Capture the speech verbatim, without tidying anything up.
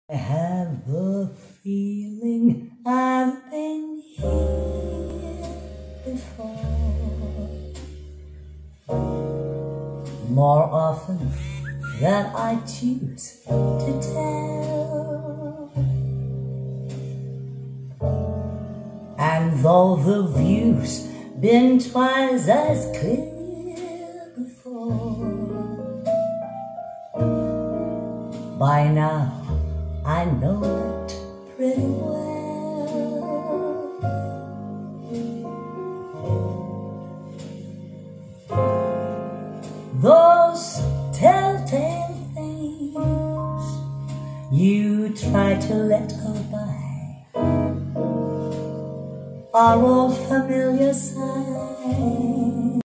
I have the feeling I've been here before, more often than I choose to tell. And though the view's been twice as clear before, by now I know it pretty well. Those telltale things you try to let go by are all familiar signs.